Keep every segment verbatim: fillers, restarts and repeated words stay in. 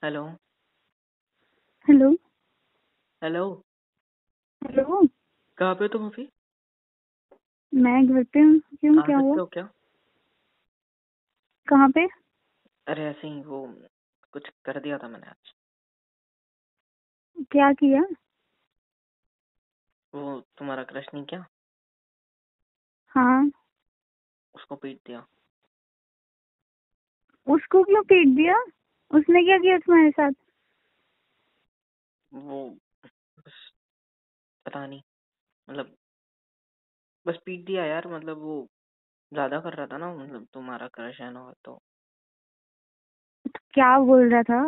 Hello. Hello. Hello. Hello. कहाँ पे हो तुम अभी? मैं घर पे हूँ। क्यों, आ क्या हुआ? सकते हो क्या? कहाँ पे? अरे ऐसे ही वो कुछ कर दिया था मैंने आज। क्या किया? वो तुम्हारा क्रश नहीं क्या, हाँ। उसको पीट दिया। उसको क्यों पीट दिया? उसने क्या किया तुम्हारे साथ? वो बस पता नहीं, मतलब बस पीट दिया यार। मतलब वो ज्यादा कर रहा था ना, मतलब तुम्हारा क्रश है ना, तो तो क्या बोल रहा था?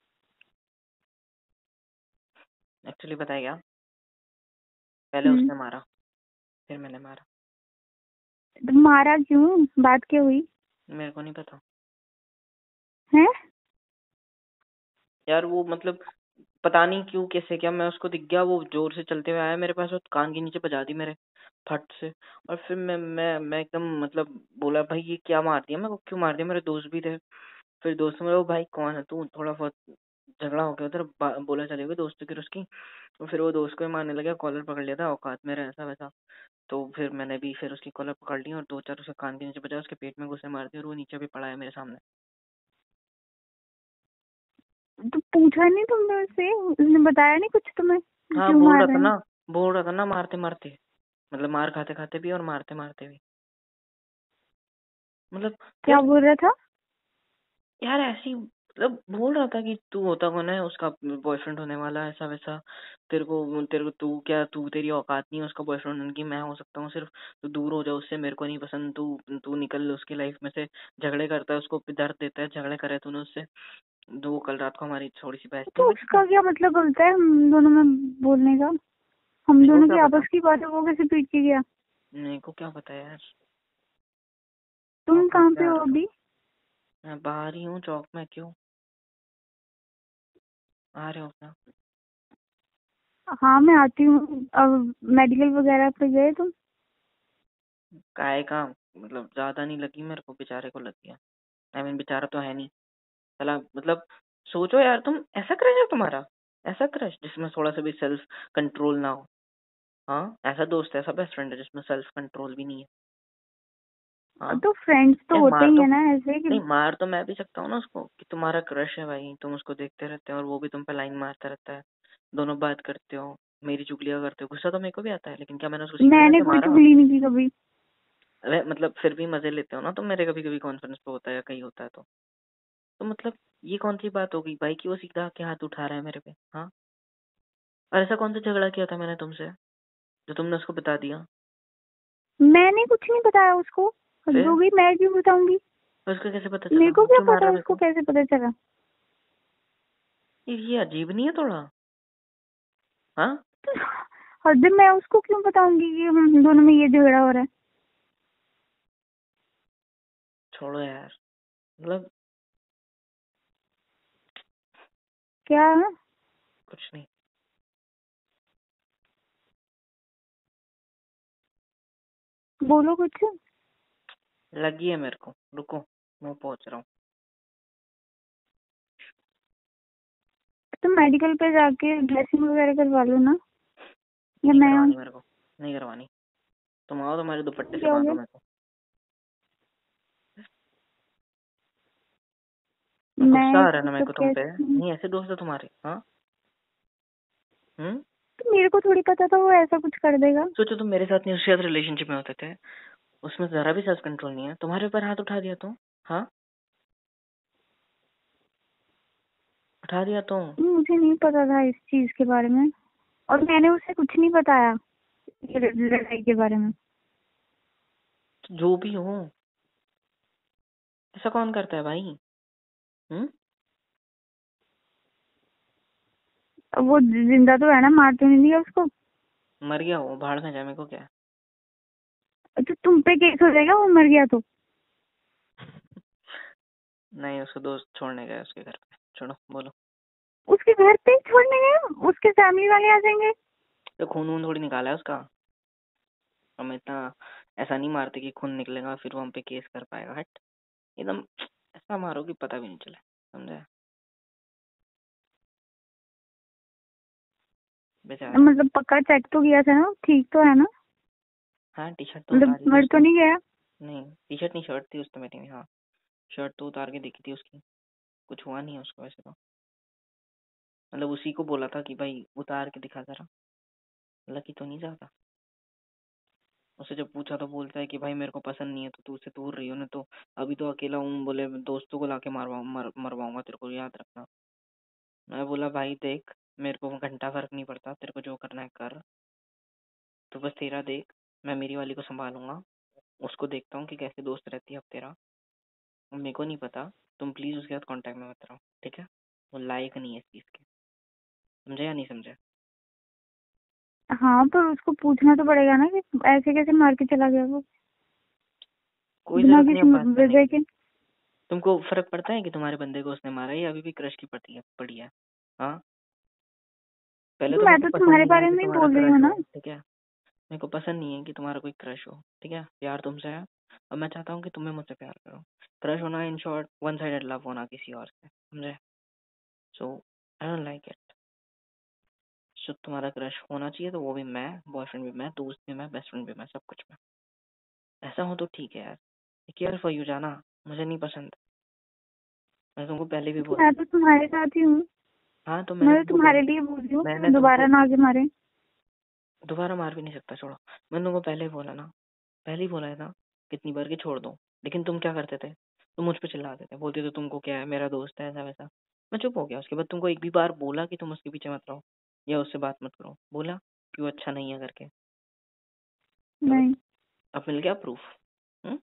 एक्चुअली पता है क्या, पहले हम्म। उसने मारा, फिर मैंने मारा। तो मारा क्यों? बात क्या हुई? मेरे को नहीं पता है? यार। वो मतलब पता नहीं क्यों कैसे क्या, मैं उसको दिख गया, वो जोर से चलते हुए आया मेरे पास और कान के नीचे बजा दी मेरे, फट से। और फिर मैं मैं मैं एकदम मतलब बोला, भाई ये क्या मार दिया, मैं को क्यों मार दिया, मेरे दोस्त भी थे। फिर दोस्त मेरे, वो भाई कौन है तू, थोड़ा बहुत झगड़ा हो गया उधर, बा- बोला चले गए दोस्त की उसकी। तो फिर वो दोस्त को ही मारने लगा, कॉलर पकड़ लिया था औकात मेरा ऐसा वैसा। तो फिर मैंने भी फिर उसकी कॉलर पकड़ ली और दो चार उसके कान के नीचे बजा, उसके पेट में घुसे मार दिए और वो नीचे भी पड़ा है मेरे सामने। तो पूछा नहीं तुमने उससे? उसने बताया नहीं कुछ तुम्हें? हाँ क्यों बोल मार रहा था रहे हैं? ना, बोल रहा था ना मारते मारते, मतलब मार खाते खाते भी और मारते मारते भी। मतलब क्या यार, बोल रहा था? यार ऐसी मतलब बोल रहा था कि तू होता कौन है, उसका बॉयफ्रेंड होने वाला है ऐसा वैसा। तेरे को तेरे को तू क्या, तू तेरी औकात नहीं है उसका बॉयफ्रेंड होने की, मैं हो सकता हूँ सिर्फ। तू दूर हो जा उससे, मेरे को नहीं पसंद, तू तू निकल उसकी लाइफ में से। झगड़े करता है, उसको दर्द देता है, झगड़े करे तूने उससे। दो कल रात को हमारी थोड़ी सी बहस थी, तो मैं उसका क्या मतलब बनता है हम दोनों में बोलने का? हम मेरे को दोनों क्या की पता, आपस की बात है, वो कैसे पीट के गया? मेरे को क्या पता यार। तुम औकात कहाँ पे पे आ हो रहा था। अभी? मैं बाहर ही हूँ चौक में, क्यों आ रहे हो क्या? हाँ, मैं आती हूँ। अब मेडिकल वगैरह पे गए तुम? काय का, मतलब ज्यादा नहीं लगी मेरे को, बेचारे को लग गया। आई मीन बेचारा तो है नहीं, चला मतलब। सोचो यार, तुम ऐसा क्रश है तुम्हारा, ऐसा क्रश जिसमें थोड़ा सा भी सेल्फ कंट्रोल ना हो। हाँ, ऐसा दोस्त है, ऐसा बेस्ट फ्रेंड है जिसमें सेल्फ कंट्रोल भी नहीं है। हाँ तो फ्रेंड्स तो यार, होते मार ही तो है ना ऐसे कि। नहीं, मार तो मैं भी सकता हूँ ना उसको, कि तुम्हारा क्रश है भाई, तुम उसको देखते रहते हो और वो भी तुम पे लाइन मारता रहता है, दोनों बात करते हो, मेरी चुगलियां करते हो। गुस्सा तो मेरे को भी आता है, लेकिन क्या मैंने उसको सीधी वजह मैंने से कोई मारा? चुगली नहीं की कभी। अरे मतलब फिर भी मजे लेते हो ना तुम मेरे, कभी कभी कॉन्फ्रेंस पे होता है या कहीं होता है तो तो मतलब ये कौन सी बात हो गई भाई कि वो सीधा के हाथ उठा रहा है मेरे पे? हाँ, और ऐसा कौन सा झगड़ा किया था मैंने तुमसे जो तुमने उसको बता दिया? मैंने कुछ नहीं बताया उसको। हद फिर हो गई, मैं क्यों बताऊंगी? फिर उसको कैसे पता मेरे चला को वो क्या क्यों मार रहा पता है मेरे उसको को? कैसे पता चला? ये ये अजीब नहीं है थोड़ा? हाँ, तो हद, मैं उसको क्यों बताऊंगी कि हम दोनों में ये झगड़ा हो रहा है? छोड़ो यार, मतलब क्या? कुछ नहीं। बोलो कुछ। लगी है मेरे को, रुको मैं पहुंच रहा हूँ। तो मेडिकल पे जाके ड्रेसिंग वगैरह करवा लो ना। या नहीं मैं आऊं? करवानी मेरे को, नहीं करवानी। तुम आओ, तुम्हारे दुपट्टे से क्या हो बांधो गया? मेरे को। गुस्सा मैं आ रहा है ना मेरे तो को तुम पे, कैसे? नहीं ऐसे दोस्त है तुम्हारे? हाँ। हम्म। तो मेरे को थोड़ी पता था वो ऐसा कुछ कर देगा। सोचो तुम मेरे साथ नहीं शायद रिलेशनशिप में होते थे, उसमें जरा भी सेल्फ कंट्रोल नहीं है, तुम्हारे ऊपर हाथ उठा दिया तो? हाँ, उठा दिया तो? मुझे नहीं पता था इस चीज के बारे में। और मैंने उसे कुछ नहीं बताया ये लड़ाई के बारे में। जो भी हो, ऐसा कौन करता है भाई? हम्म। अब वो जिंदा तो है ना, मार तो नहीं दिया उसको? मर गया वो, भाड़ में जाए, मेरे को क्या है? तो तुम पे केस हो जाएगा वो मर गया तो? नहीं, उसको दोस्त छोड़ने गए उसके घर पे। छोड़ो, बोलो। उसके घर पे ही छोड़ने गए? उसके फैमिली वाले आ जाएंगे? तो खून वून थोड़ी निकाला है उसका, हम इतना ऐसा नहीं मारते कि खून निकलेगा फिर वो हम पे केस कर पाएगा। हट, एकदम ऐसा मारो कि पता भी नहीं चले, समझे? बेचारा। मतलब पक्का चेक तो किया था ना, ठीक तो है ना? हाँ टी शर्ट तो मतलब उतारी थी मर तो उसने। नहीं गया? नहीं टी शर्ट नहीं शर्ट थी उस तो मेरी में। हाँ शर्ट तो उतार के देखी थी उसकी, कुछ हुआ नहीं है उसको वैसे तो। मतलब उसी को बोला था कि भाई उतार के दिखा जरा, लकी तो नहीं जाता। उससे जब पूछा तो बोलता है कि भाई मेरे को पसंद नहीं है तो तू उससे दूर रही हो ना, तो अभी तो अकेला हूँ, बोले दोस्तों को लाके मारवा मर, मरवाऊंगा तेरे को, याद रखना। मैं बोला भाई देख, मेरे को घंटा फर्क नहीं पड़ता, तेरे को जो करना है कर, तो बस तेरा देख, मैं मेरी वाली को संभालूंगा, उसको देखता हूँ कि कैसे दोस्त रहती है अब तेरा, और मेरे को नहीं पता। तुम प्लीज उसके साथ कांटेक्ट में मत रहो, ठीक है? वो लायक नहीं है इस चीज के, समझे या नहीं समझे? हाँ, पर उसको पूछना तो पड़ेगा ना कि ऐसे कैसे मार के चला गया वो, कोई बिना जरूरत नहीं किसी है बात करने वजह की। के। तुमको फर्क पड़ता है कि तुम्हारे बंदे को उसने मारा है या अभी भी क्रश की पड़ी है पड़ी है? हाँ पहले तो तो मेरे मैं को तो पसंद तुम्हारे नहीं है बारे कि में ही तुम्हारा बोल रही क्रश हूँ हो, ना। ठीक है? मेरे को पसंद नहीं है कि तुम्हारा कोई क्रश हो, ठीक है? प्यार तुमसे है और मैं चाहता हूँ कि तुम्हें मुझसे प्यार करो। क्रश होना in short one sided love होना किसी और से, समझे? So I don't like it. सो तुम्हारा क्रश होना चाहिए तो वो भी मैं, बॉयफ्रेंड भी मैं, दोस्त भी मैं, बेस्ट फ्रेंड भी मैं, सब कुछ मैं। ऐसा हो तो ठीक है यार, केयर फॉर यू जाना, मुझे नहीं पसंद। मैं तुमको पहले भी बोला। मैं तो तुम्हारे साथ ही हूँ। हाँ तो मैंने मैं तो तुमको तुम्हारे पहले, लिए बोल रही हूँ कि मैंने दोबारा तुमको ना आगे मारे। दोबारा मार भी नहीं सकता, छोड़ो। मैंने तुमको पहले ही बोला ना, पहले ही बोला है ना कितनी बार कि छोड़ दो, लेकिन तुम क्या करते थे? तुम मुझ पे चिल्लाते थे, बोलते थे तुमको क्या है, मेरा दोस्त है ऐसा वैसा। मैं चुप हो गया। उसके बाद तुमको एक भी बार बोला कि तुम उसके पीछे मत रहो या उससे बात मत करो? बोला कि वो अच्छा नहीं है करके? बोला। नहीं। अब मिल गया प्रूफ? हम्म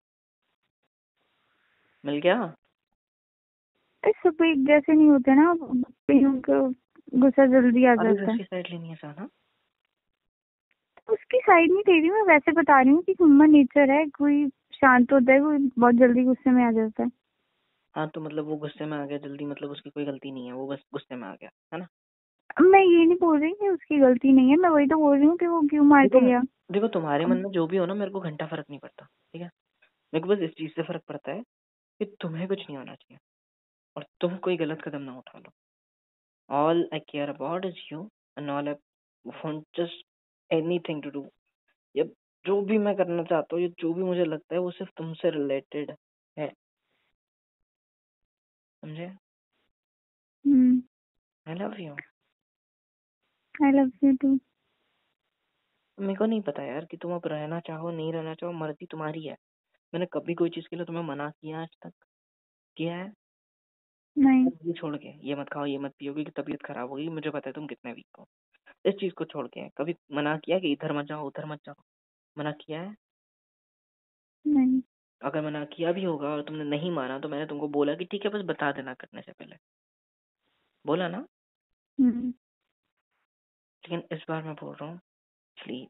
मिल गया। अरे सब एक जैसे नहीं होते ना, कईयों को गुस्सा जल्दी आ अभी जाता है। उसकी साइड लेनी है साना। उसकी साइड नहीं ले रही मैं, वैसे बता रही हूँ कि ह्यूमन नेचर है, कोई शांत होता है, कोई बहुत जल्दी गुस्से में आ जाता है। हाँ तो मतलब वो गुस्से में आ गया जल्दी, मतलब उसकी कोई गलती नहीं है, वो बस गुस्से में आ गया है ना? अब मैं ये नहीं बोल रही कि उसकी गलती नहीं है, मैं वही तो बोल रही हूँ कि वो क्यों मार देखो, के गया। देखो तुम्हारे मन अब में जो भी हो ना, मेरे को घंटा फर्क नहीं पड़ता, ठीक है? मेरे को बस इस चीज से फर्क पड़ता है कि तुम्हें कुछ नहीं होना चाहिए और तुम कोई गलत कदम ना उठा लो। All I care about is you and all I want just anything to do, या जो भी मैं करना चाहता हूँ, या जो भी मुझे लगता है वो सिर्फ तुमसे रिलेटेड है, समझे? Hmm. I love you. I love you too. मेरे को नहीं पता यार कि तुम अब रहना चाहो नहीं रहना चाहो, मर्जी तुम्हारी है। मैंने कभी कोई चीज के लिए तुम्हें मना किया आज तक? किया है? नहीं। अब ये छोड़ के ये मत खाओ ये मत पियो क्योंकि तबीयत खराब होगी, मुझे पता है तुम कितने वीक हो। इस चीज को छोड़ के कभी मना किया कि इधर मत जाओ उधर मत जाओ? मना किया है? नहीं। अगर मना किया भी होगा और तुमने नहीं माना तो मैंने तुमको बोला कि ठीक है बस बता देना करने से पहले, बोला ना? हम्म। लेकिन इस बार मैं बोल रहा हूँ प्लीज,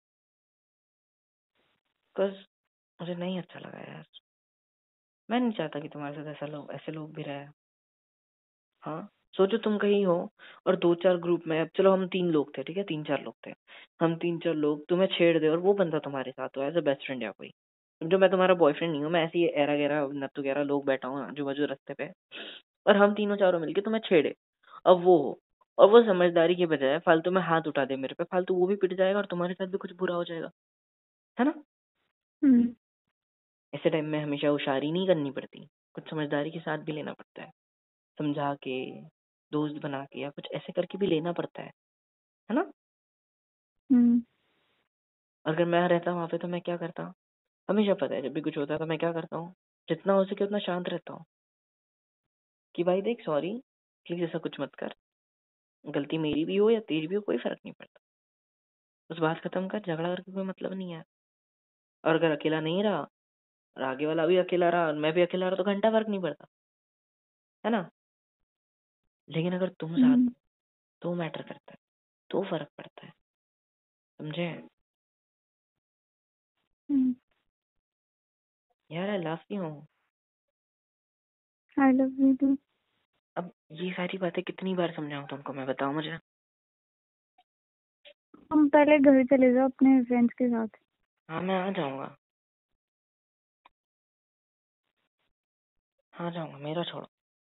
बिकॉज मुझे नहीं अच्छा लगा यार। मैं नहीं चाहता कि तुम्हारे साथ ऐसा लोग ऐसे लोग भी रहे। हाँ सोचो तुम कहीं हो और दो चार ग्रुप में, अब चलो हम तीन लोग थे, ठीक है, तीन चार लोग थे, हम तीन चार लोग तुम्हें छेड़ दे और वो बंदा तुम्हारे साथ हो एज अ बेस्ट फ्रेंड या कोई, जो मैं तुम्हारा बॉयफ्रेंड नहीं हूँ, मैं ऐसे ही एरा गैरा नत्थु गैरा लोग बैठा हूँ आजू बाजू रास्ते पे, और हम तीनों चारों मिलके तुम्हें छेड़े, अब वो हो और वो समझदारी के बजाय फालतू में हाथ उठा दे मेरे पे, फालतू वो भी पिट जाएगा और तुम्हारे साथ भी कुछ बुरा हो जाएगा, है ना? हम्म। ऐसे टाइम में हमेशा होशियारी नहीं करनी पड़ती, कुछ समझदारी के साथ भी लेना पड़ता है, समझा के, दोस्त बना के, या कुछ ऐसे करके भी लेना पड़ता है है ना? हम्म। अगर मैं रहता वहां पे तो मैं क्या करता? हमेशा पता है जब भी कुछ होता है तो मैं क्या करता हूँ, जितना हो सके उतना शांत रहता हूँ कि भाई देख सॉरी, प्लीज ऐसा कुछ मत कर, गलती मेरी भी हो या तेरी भी हो कोई फर्क नहीं पड़ता, बस बात खत्म कर, झगड़ा करके कोई मतलब नहीं है। और अगर अकेला नहीं रहा और आगे वाला भी अकेला रहा और मैं भी अकेला रहा तो घंटा फर्क नहीं पड़ता, है ना? लेकिन अगर तुम साथ हम्म। हो, तो मैटर करता है, तो फर्क पड़ता है, समझे? हम्म। यार I love you. I love you too. अब ये सारी बातें कितनी बार समझाऊं तुमको, मैं बताओ मुझे। तुम पहले घर चले जाओ अपने फ्रेंड्स के साथ। हाँ मैं आ जाऊंगा, आ जाऊंगा, मेरा छोड़ो,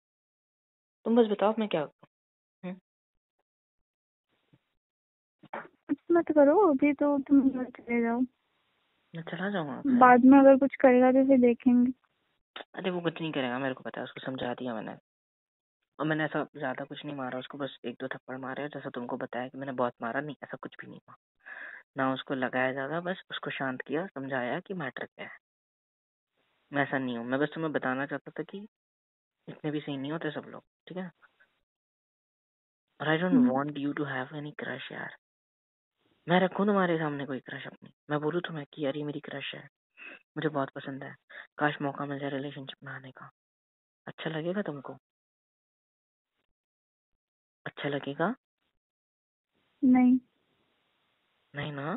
तुम बस बताओ मैं क्या करूं। हम्म? मत करो अभी, तो तुम घर चले जाओ। मैं चला जाऊंगा। बाद में अगर कुछ करेगा तो फिर देखेंगे। अरे वो कुछ नहीं करेगा, मेरे को पता है, उसको समझा दिया मैंने। और मैंने ऐसा ज्यादा कुछ नहीं मारा उसको, बस एक दो थप्पड़ मारे, जैसा तुमको बताया कि मैंने बहुत मारा, नहीं ऐसा कुछ भी नहीं हुआ ना, उसको लगाया ज्यादा, बस उसको शांत किया, समझाया कि मैटर क्या है। मैं ऐसा नहीं हूँ, मैं बस तुम्हें बताना चाहता था कि इतने भी सही नहीं होते सब लोग, ठीक है। और I don't hmm, want you to have any crush यार। मैं रखूँ तुम्हारे सामने कोई क्रश अपनी, मैं बोलूँ तुम्हें कि यार ये मेरी क्रश है, मुझे बहुत पसंद है, काश मौका मिल जाए रिलेशनशिप में आने का, अच्छा लगेगा तुमको? अच्छा लगेगा? नहीं नहीं ना?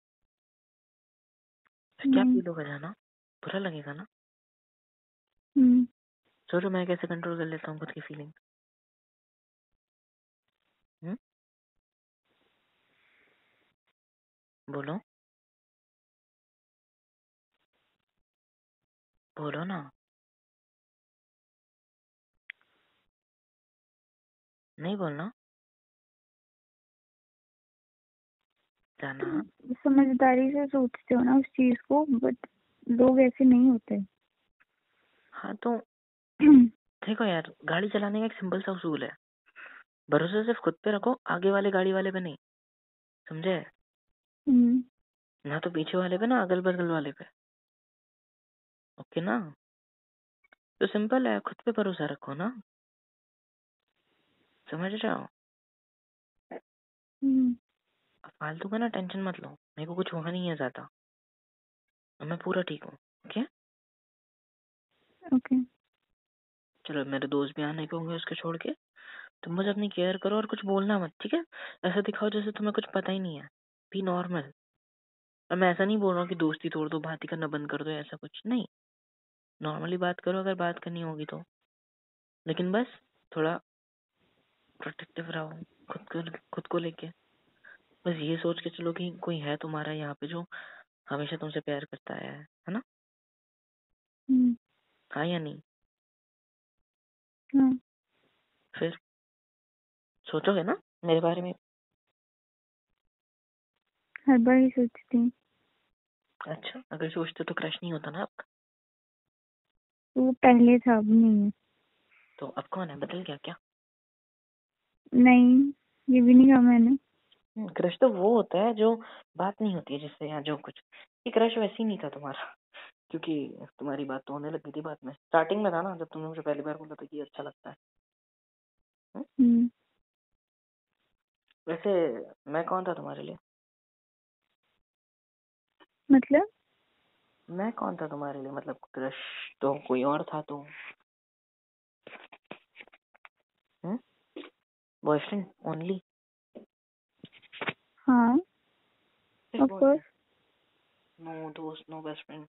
फिर क्या नहीं। फील होगा जाना, बुरा लगेगा ना? हम्म, सोचो मैं कैसे कंट्रोल कर लेता हूँ खुद की फीलिंग। हम्म, बोलो बोलो ना, नहीं बोलना जाना। तुम समझदारी से सोचते हो ना उस चीज को, बट लोग ऐसे नहीं होते। हाँ तो देखो यार, गाड़ी चलाने का एक सिंपल सा उसूल है, भरोसा सिर्फ खुद पे रखो, आगे वाले गाड़ी वाले पे नहीं, समझे? हम्म, ना तो पीछे वाले पे, ना अगल बगल वाले पे, ओके ना? तो सिंपल है, खुद पे भरोसा रखो ना, समझ रहे हो? हम्म, अब फालतू का ना टेंशन मत लो, मेरे को कुछ हुआ नहीं है ज्यादा, और मैं पूरा ठीक हूँ, ओके। ओके। चलो मेरे दोस्त भी आने के होंगे उसके छोड़ के, तुम बस अपनी केयर करो और कुछ बोलना मत, ठीक है? ऐसा दिखाओ जैसे तुम्हें कुछ पता ही नहीं है, बी नॉर्मल। और मैं ऐसा नहीं बोल रहा हूँ कि दोस्ती तोड़ दो, बात ही करना बंद कर दो, ऐसा कुछ नहीं, नॉर्मली बात करो अगर बात करनी होगी तो, लेकिन बस थोड़ा प्रोटेक्टिव रहो खुद को, खुद को लेके। बस ये सोच के चलो कि कोई है तुम्हारा यहाँ पे जो हमेशा तुमसे प्यार करता है है ना? हम्म, हाँ या नहीं? हाँ, फिर सोचोगे ना मेरे बारे में? हर बार ही सोचती हूँ। अच्छा, अगर सोचते तो क्रश नहीं होता ना आपका? वो पहले था, अब नहीं है। तो अब कौन है, बदल गया क्या? नहीं, ये भी नहीं कहा मैंने। क्रश तो वो होता है जो बात नहीं होती है जिससे, या जो कुछ, ये क्रश वैसे ही नहीं था तुम्हारा, क्योंकि तुम्हारी बात तो होने लगी थी बाद में, स्टार्टिंग में था ना, जब तुमने मुझे पहली बार बोला था कि अच्छा लगता है। हम्म? हम्म, वैसे मैं कौन था तुम्हारे लिए? मतलब मैं कौन था तुम्हारे लिए, मतलब क्रश तो कोई और था तो। Boyfriend only? हाँ, सिर्फ ऑफ कोर्स। बॉयफ्रेंड? नो दोस्त, नो बेस्ट फ्रेंड?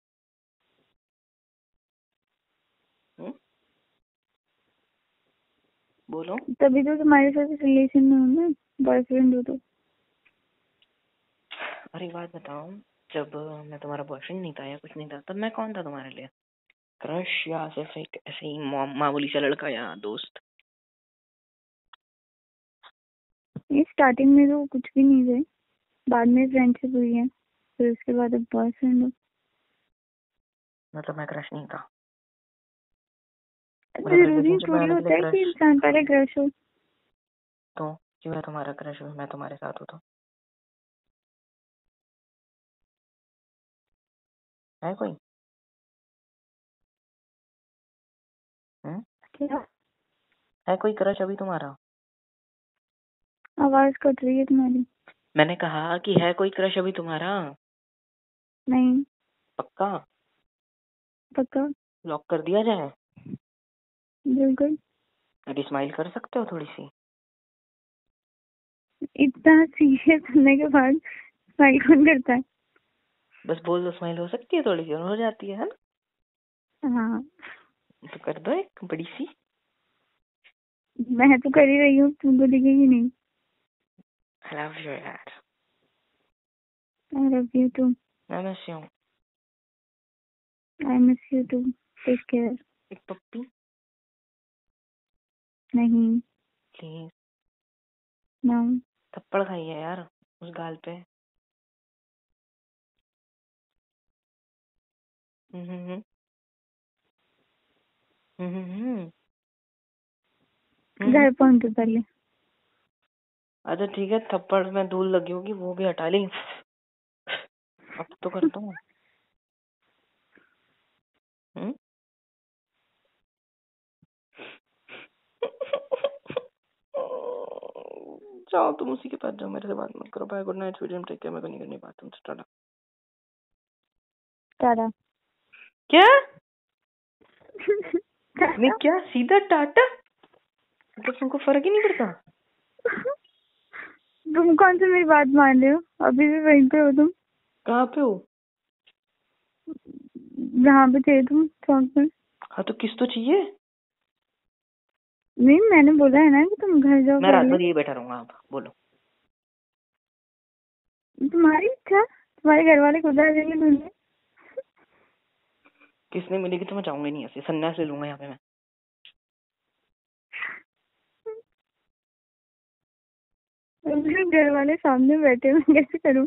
बोलो। तभी तो तुम्हारे साथ रिलेशन में हूँ मैं, बॉयफ्रेंड हो तो। अरे बात बताओ, जब मैं तुम्हारा बॉयफ्रेंड नहीं था या कुछ नहीं था, तब मैं कौन था तुम्हारे लिए? क्रश या सिर्फ एक ऐसे ही मा- मामूली सा लड़का या दोस्त? ये स्टार्टिंग में तो कुछ भी नहीं थे, बाद में फ्रेंडशिप हुई है, फिर उसके बाद अब बॉयफ्रेंड हो। मतलब मैं क्रश नहीं था, मतलब जरूरी रिलेशनशिप में थोड़ी आने के लिए होता है कि क्रश? इंसान पहले क्रश हो। तो क्यों है तुम्हारा क्रश, मैं तुम्हारे साथ हूँ तो? है कोई? हम्म? क्या? है कोई क्रश अभी तुम्हारा? आवाज कट रही है तुम्हारी। मैंने कहा कि है कोई क्रश अभी तुम्हारा? नहीं। पक्का? पक्का। लॉक कर दिया जाए? बिल्कुल। अभी स्माइल कर सकते हो थोड़ी सी? इतना सीरियस होने के बाद स्माइल कौन करता है? बस बोल दो, स्माइल हो सकती है थोड़ी सी, और हो जाती है है ना? हाँ, तो कर दो एक बड़ी सी। मैं तो कर ही रही हूँ, तुमको दिखेगी नहीं। आई लव यू यार। I love you too. मैं miss you. I miss you too. Take care. एक पप्पी नहीं। प्लीज। नो। थप्पड़ खाइए यार। उस गाल पे। हम्म हम्म हम्म हम्म हम्म घर पहुंच तो पहले। अच्छा ठीक है, थप्पड़ में धूल लगी होगी वो भी हटा ली। अब तो करता हूँ। हम्म जाओ तुम उसी के पास जाओ, मेरे से बात मत करो। Bye, good night, sweet dream, take care. मेरे को नहीं करनी बात तुमसे। टाटा। टाटा। क्या? नहीं टाटा। क्या सीधा टाटा? मतलब तुमको फर्क ही नहीं पड़ता? तुम कौन सा मेरी बात मान रहे हो? अभी भी वहीं पे हो तुम, कहाँ पे हो? जहाँ पे थे तुम चौक में। हाँ तो किस तो चाहिए? नहीं, मैंने बोला है ना कि तुम घर जाओ मैं रात पहले। भर यही बैठा रहूंगा। आप बोलो। तुम्हारी इच्छा, तुम्हारे घर वाले खुद आ जाएंगे ढूंढने। किसने मिलेगी तो मैं जाऊंगा नहीं, ऐसे सन्यास ले लूंगा यहाँ पे मैं। मेरे घर वाले सामने बैठे मैं कैसे करूँ?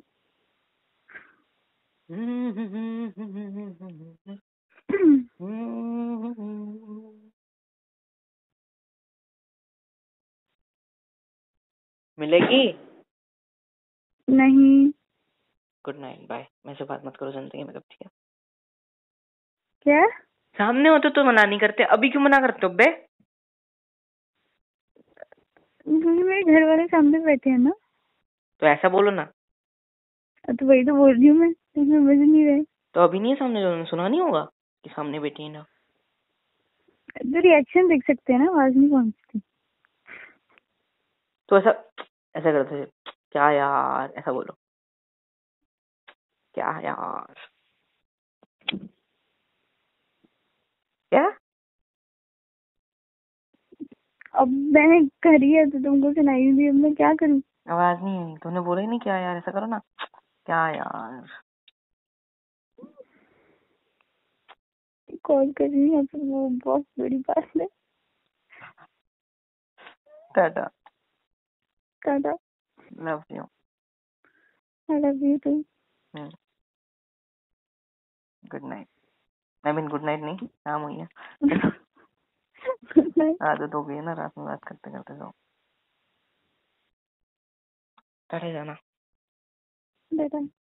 मिलेगी? नहीं। Good night, bye. मेरे से बात मत करो जिंदगी में कब, ठीक है? क्या? सामने होते तो मना नहीं करते, अभी क्यों मना करते हो बे? क्योंकि मेरे घर वाले सामने बैठे हैं ना। तो ऐसा बोलो ना। तो वही तो बोल रही हूँ मैं, तुम समझ नहीं रहे। तो अभी नहीं है सामने, जो सुना नहीं होगा कि सामने बैठी है ना? तो रिएक्शन देख सकते हैं ना, आवाज नहीं पहुंचती। तो ऐसा ऐसा करते, क्या यार, ऐसा बोलो, क्या यार। क्या? अब मैंने करी है तो तुमको सुनाई दी, अब मैं क्या करूँ? आवाज नहीं आई, तूने बोला ही नहीं क्या यार, ऐसा करो ना, क्या यार। कॉल कर रही है तो वो बहुत बड़ी बात है। Tata. Tata. Love you. I love you too. Good night. I mean good night नहीं, शाम हुई है। Good night. आदत हो गई है ना रात में बात करते करते, जाओ टाटा जाना। टाटा।